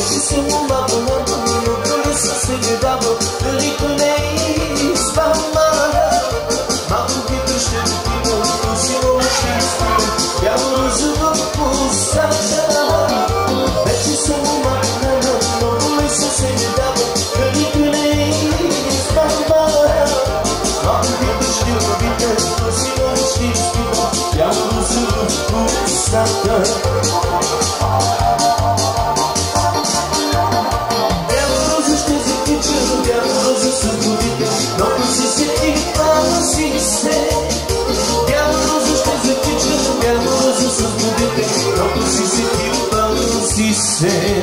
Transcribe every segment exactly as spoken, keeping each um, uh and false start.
Вече съм омапана, но дори съвсем недавно да никой изпама. Малко хитър ще го питам, но силно ще изпитам бяло розово в устата. Вече съм омапана, но дори съвсем недавно да никой изпама. Малко хитър ще го питам, но силно ще изпитам бяло розово в устата. Много си сети, пада си се. Бяла роза ще затича, бяла роза с водите. Много си сети, пада си се.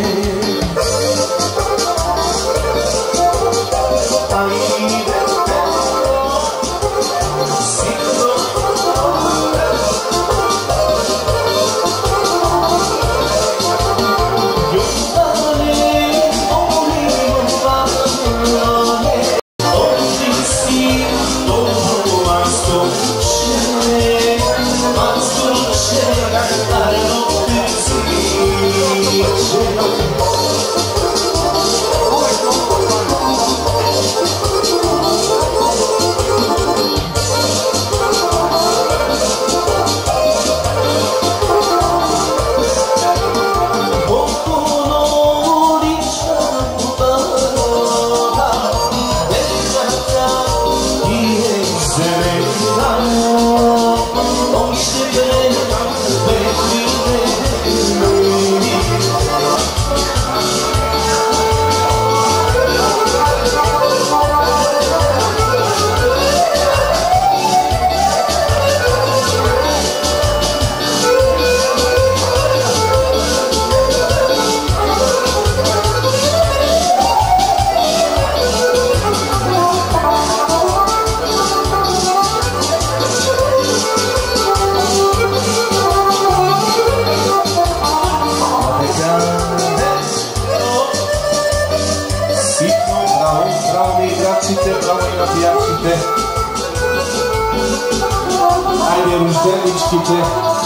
Браво на играчите, браво и на пияците. Айде, рожденичките.